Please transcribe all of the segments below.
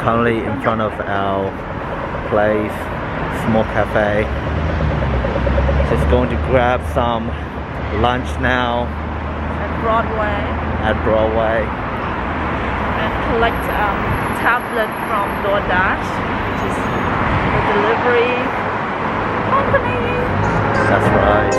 currently in front of our place, small cafe. Just going to grab some lunch now at Broadway and collect tablet from DoorDash, which is the delivery company. That's right.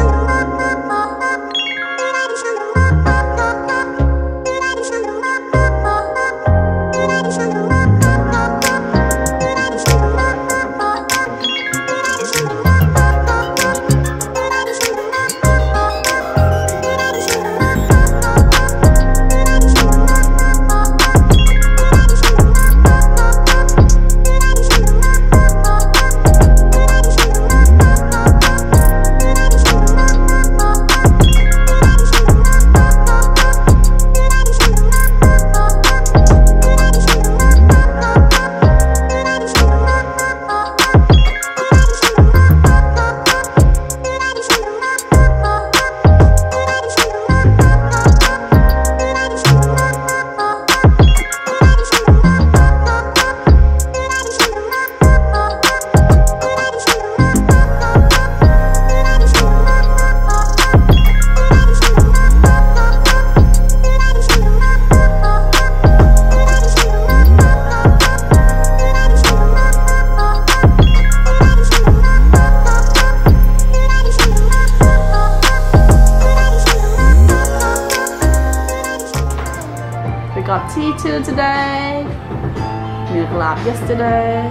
Got T2 today, milk lab yesterday.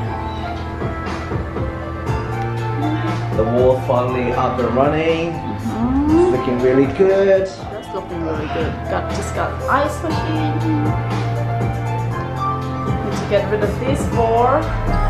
The wall finally up and running. It's looking really good. That's looking really good. Just got ice machine. Need to get rid of these 4.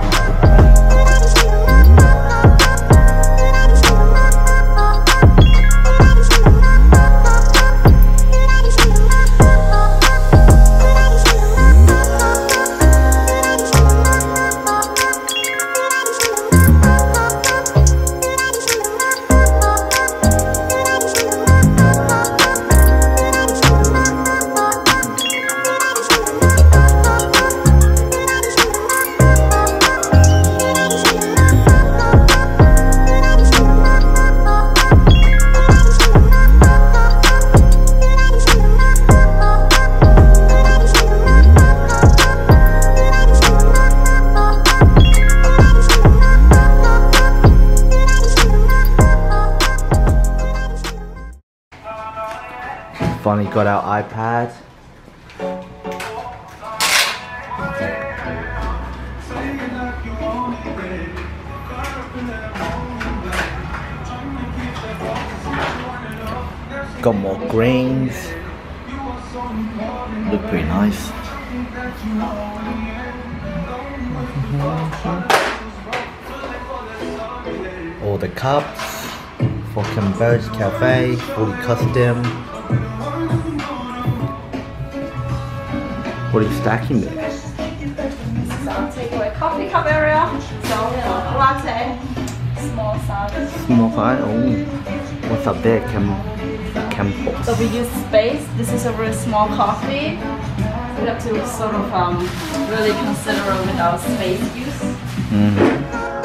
Finally got our iPad. Got more greens. Look pretty nice. All the cups for Converge Cafe, fully custom. What are you stacking there? This is our takeaway coffee cup area. So, latte, small size. Small size? Oh, what's up there? Campos. So we use space. This is a very small coffee. We have to sort of really consider with our space use.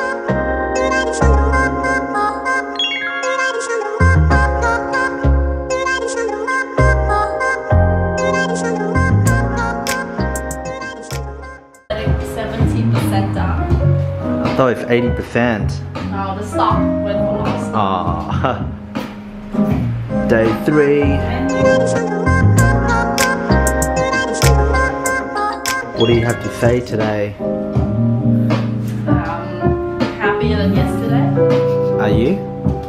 I thought it's 80%. No, the stock went for lost. Ah, day 3. What do you have to say today? Happier than yesterday. Are you?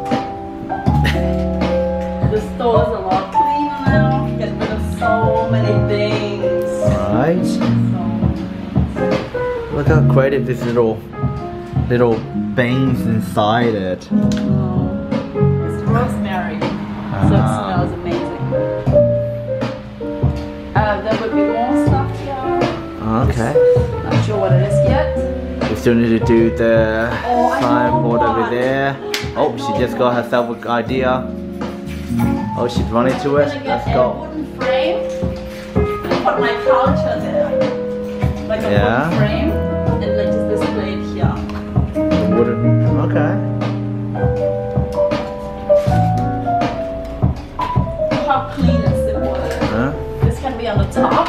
The store is a lot cleaner now. Get rid of so many things. Right. Look how creative this little beans inside it. Oh, it's rosemary, so it smells amazing. There would be more stuff here. Okay. Not sure what it is yet. We still need to do the Oh, signboard over there. Oh, she just got herself an idea. Oh, she's running to it. Let's A go. wooden frame and put my culture there. Like like a Yeah. wooden frame, and like just display it here. Wooden. Okay. How clean is the wood? Huh? This can be on the top.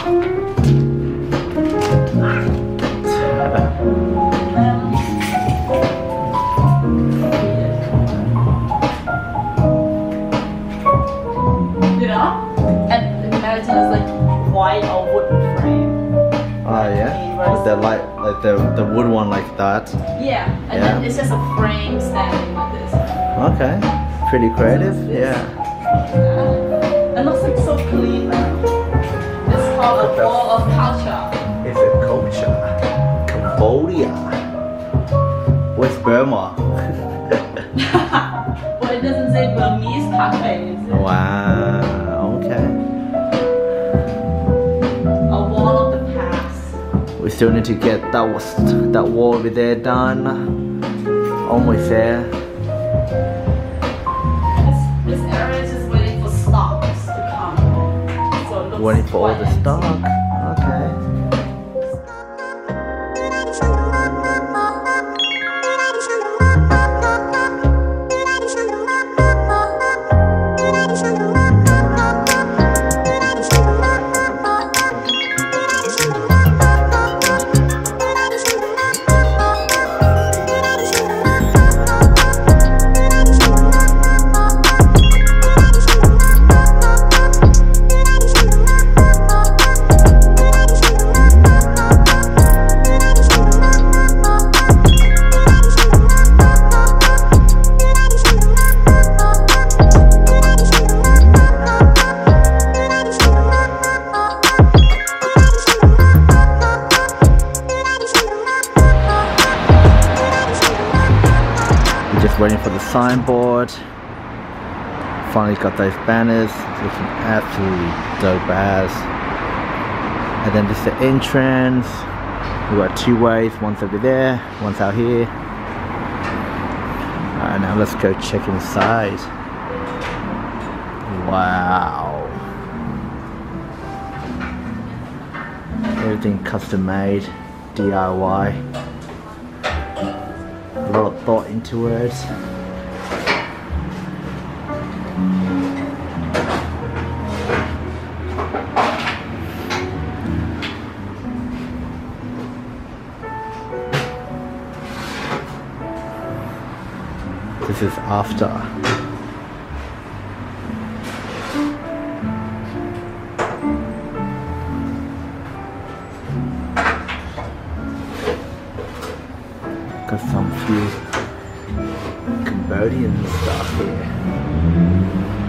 You know? And imagine it's like white or wooden frame. Oh yeah. With the like the wood one like that. Yeah, and then it's just a frame standing like this. Okay. Pretty creative. Yeah. It looks like so clean. It's called a wall of culture. It's a culture. Cambodia. Where's Burma? Well, it doesn't say Burmese cafe, is it? Wow. Okay. A wall of the past. We still need to get that wall over there done. Almost there. This area is just waiting for stocks to come. So it looks Waiting for all the quite stock. Okay. Just waiting for the signboard. Finally got those banners. It's looking absolutely dope as. And then this is the entrance. We've got two ways. One's over there, one's out here. Alright, now let's go check inside. Wow. Everything custom made, DIY. A lot of thought into it. This is after. Got some few Cambodian stuff here.